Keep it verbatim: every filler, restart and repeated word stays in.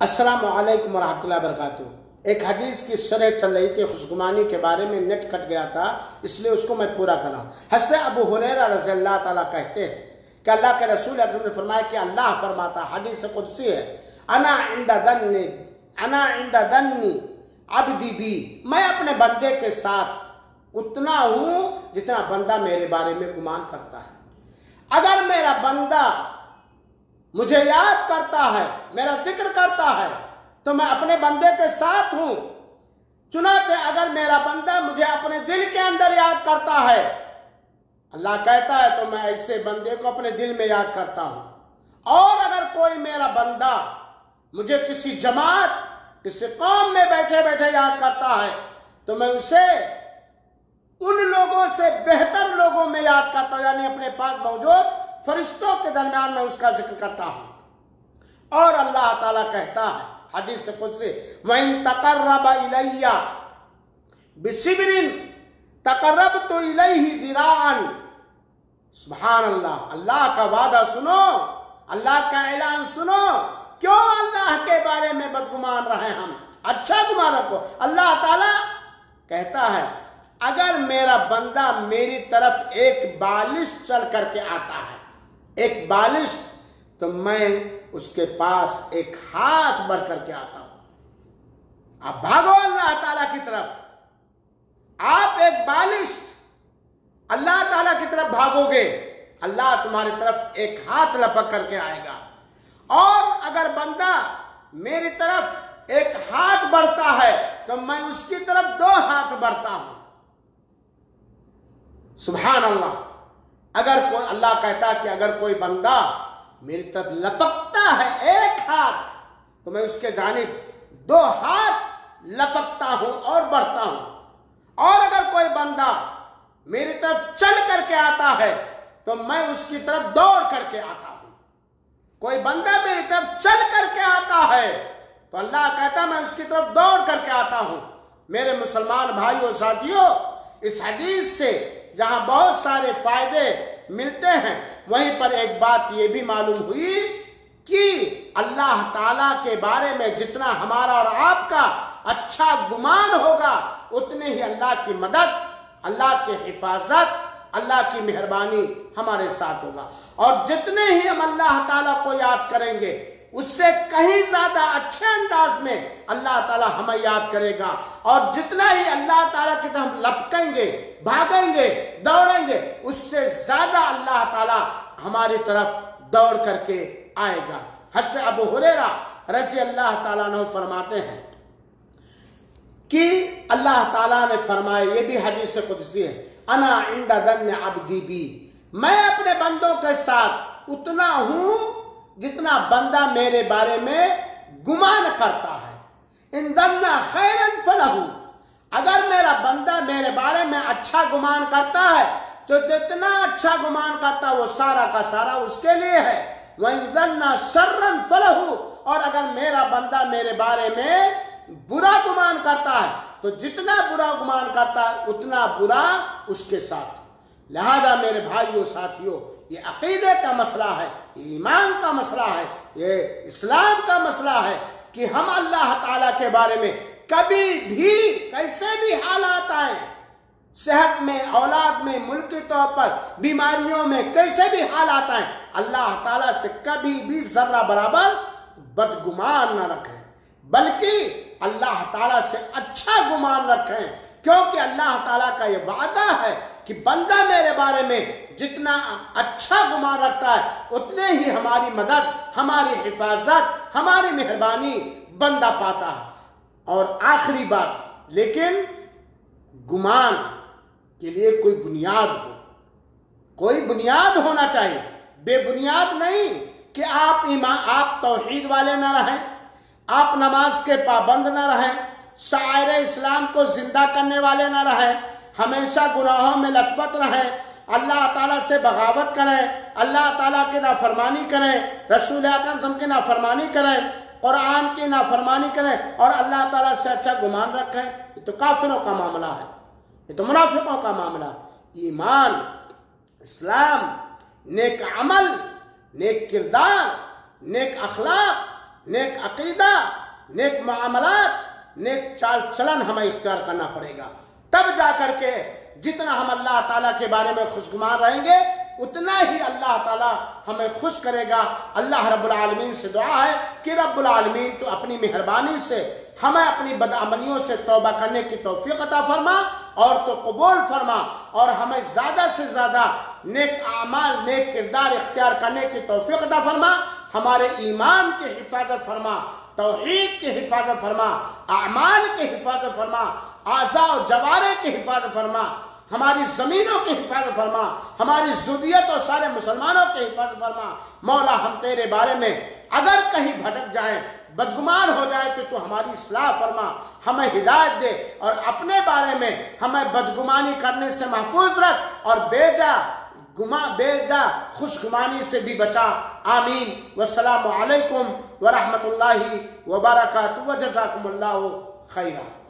السلام علیکم ورحمۃ اللہ وبرکاتہ۔ ایک حدیث کی شرح چل رہی تھی، خوشگمانی کے بارے میں، نیٹ کٹ گیا تھا، اس لیے اس کو میں پورا کر رہا ہوں۔ حضرت ابو ہریرہ رضی اللہ تعالیٰ کہتے ہیں کہ اللہ کے رسول اکرم نے فرمایا کہ اللہ فرماتا، حدیث قدسی ہے، انا عند ظن انا عند ظن عبدی بی، میں اپنے بندے کے ساتھ اتنا ہوں جتنا بندہ میرے بارے میں گمان کرتا ہے۔ اگر میرا بندہ مجھے یاد کرتا ہے، میرا ذکر کرتا ہے، تو میں اپنے بندے کے ساتھ ہوں۔ چنانچہ اگر میرا بندہ مجھے اپنے دل کے اندر یاد کرتا ہے، اللہ کہتا ہے، تو میں ایسے بندے کو اپنے دل میں یاد کرتا ہوں۔ اور اگر کوئی میرا بندہ مجھے کسی جماعت، کسی قوم میں بیٹھے بیٹھے یاد کرتا ہے، تو میں اسے ان لوگوں سے بہتر لوگوں میں یاد کرتا ہوں، یعنی اپنے پاس موجود فرشتوں کے درمیان میں اس کا ذکر کرتا ہوں۔ اور اللہ تعالیٰ کہتا ہے حدیث قدسی، وَإِن تَقَرَّبَ إِلَيَّ بِشِبْرٍ تَقَرَّبْتُ إِلَيْهِ ذِرَاعًا۔ سبحان اللہ، اللہ کا وعدہ سنو، اللہ کا اعلان سنو۔ کیوں اللہ کے بارے میں بدگمان رہے ہم؟ اچھا گمان رکھو۔ اللہ تعالیٰ کہتا ہے اگر میرا بندہ میری طرف ایک بالش چل کر کے آتا ہے، ایک بالش، تو میں اس کے پاس ایک ہاتھ بڑھ کر کے آتا ہوں۔ آپ بھاگو اللہ تعالیٰ کی طرف، آپ ایک بالش اللہ تعالیٰ کی طرف بھاگو گے، اللہ تمہاری طرف ایک ہاتھ لپک کر کے آئے گا۔ اور اگر بندہ میری طرف ایک ہاتھ بڑھتا ہے تو میں اس کی طرف دو ہاتھ بڑھتا ہوں۔ سبحان اللہ۔ اگر کوئی، اللہ کہتا ہے کہ اگر کوئی بندہ میری طرف لپکتا ہے ایک ہاتھ، تو میں اس کے جانب دو ہاتھ لپکتا ہوں اور بڑھتا ہوں۔ اور اگر کوئی بندہ میری طرف چل کر کے آتا ہے تو میں اس کی طرف دوڑ کر کے آتا ہوں۔ کوئی بندہ میری طرف چل کر کے آتا ہے تو اللہ کہتا ہے میں اس کی طرف دوڑ کر کے آتا ہوں۔ میرے مسلمان بھائیوں ساتھیوں، اس حدیث سے جہاں بہت سارے فائدے ملتے ہیں، وہیں پر ایک بات یہ بھی معلوم ہوئی کہ اللہ تعالیٰ کے بارے میں جتنا ہمارا اور آپ کا اچھا گمان ہوگا، اتنے ہی اللہ کی مدد، اللہ کی حفاظت، اللہ کی مہربانی ہمارے ساتھ ہوگا۔ اور جتنے ہی ہم اللہ تعالیٰ کو یاد کریں گے، اس سے کہیں زیادہ اچھے انداز میں اللہ تعالیٰ ہمیں یاد کرے گا۔ اور جتنا ہی اللہ تعالیٰ کی طرف لپکیں گے، بھاگیں گے، دوڑیں گے، اس سے زیادہ اللہ تعالیٰ ہماری طرف دوڑ کر کے آئے گا۔ حضرت ابو ہریرہ رضی اللہ تعالیٰ عنہ فرماتے ہیں کہ اللہ تعالیٰ نے فرمایا، یہ بھی حدیث قدسی ہے، انا عند ظن عبدی بی، میں اپنے بندوں کے ساتھ اتنا ہوں جتنا بندہ میرے بارے میں گمان کرتا ہے۔ ان ظن خیرا فلہ، اگر میرا بندہ میرے بارے میں اچھا گمان کرتا ہے تو جتنا اچھا گمان کرتا ہے وہ سارا کا سارا اس کے لیے ہے۔ وَإِن ظَنَّ شَرًّا فَلَهُ، اور اگر میرا بندہ میرے بارے میں برا گمان کرتا ہے تو جتنا برا گمان کرتا ہے اتنا برا اس کے ساتھ۔ لہذا میرے بھائیوں ساتھیوں، یہ عقیدے کا مسئلہ ہے، یہ ایمان کا مسئلہ ہے، یہ اسلام کا مسئلہ ہے کہ ہم اللہ تعالیٰ کے بارے میں کبھی بھی کیسے بھی حالات آئیں، صحت میں، اولاد میں، ملکی طور پر، بیماریوں میں، کیسے بھی حالات آئیں، اللہ تعالیٰ سے کبھی بھی ذرہ برابر بدگمان نہ رکھیں، بلکہ اللہ تعالیٰ سے اچھا گمان رکھیں، کیونکہ اللہ تعالیٰ کا یہ وعدہ ہے کہ بندہ میرے بارے میں جتنا اچھا گمان رکھتا ہے اتنے ہی ہماری مدد، ہماری حفاظت، ہماری مہربانی بندہ پاتا ہے۔ اور آخری بات، لیکن گمان کے لیے کوئی بنیاد ہو، کوئی بنیاد ہونا چاہیے، بے بنیاد نہیں کہ آپ ایمان، آپ توحید والے نہ رہیں، آپ نماز کے پابند نہ رہیں، شعائر اسلام کو زندہ کرنے والے نہ رہیں، ہمیشہ گناہوں میں لت پت رہیں، اللہ تعالیٰ سے بغاوت کریں، اللہ تعالیٰ کی نافرمانی کریں، رسول اکرم صلی اللہ علیہ وسلم کی نافرمانی کریں، قرآن کی نافرمانی کریں، اور اللہ تعالیٰ سے اچھا گمان رکھیں، یہ تو کافروں کا معاملہ ہے، یہ تو منافقوں کا معاملہ ہے۔ ایمان، اسلام، نیک عمل، نیک کردار، نیک اخلاق، نیک عقیدہ، نیک معاملات، نیک چال چلن ہمیں اختیار کرنا پڑے گا، تب جا کر کے جتنا ہم اللہ تعالیٰ کے بارے میں خوشگمان رہیں گے اتنا ہی اللہ تعالیٰ ہمیں خوش کرے گا۔ اللہ رب العالمین سے دعا ہے کہ رب العالمین تو اپنی مہربانی سے ہمیں اپنی بدعملیوں سے توبہ کرنے کی توفیق عطا فرما اور تو قبول فرما، اور ہمیں زیادہ سے زیادہ نیک اعمال، نیک کردار اختیار کرنے کی توفیق عطا فرما، ہمارے ایمان کی حفاظت فرما، توحید کی حفاظت فرما، اعمال کی حفاظت فرما، اعضاء و جوارح کی حفاظت فرما، ہماری زمینوں کی حفاظت فرما، ہماری ذریت اور سارے مسلمانوں کی حفاظت فرما۔ مولا ہم تیرے بارے میں اگر کہیں بھٹک جائیں، بدگمان ہو جائے تو تو ہماری اصلاح فرما، ہمیں ہدایت دے، اور اپنے بارے میں ہمیں بدگمانی کرنے سے محفوظ رکھ، اور بے جا گما بے جا خوشگمانی سے بھی بچا۔ آمین۔ والسلام علیکم ورحمۃ اللہ وبرکاتہ، وجزاکم اللہ خیرا۔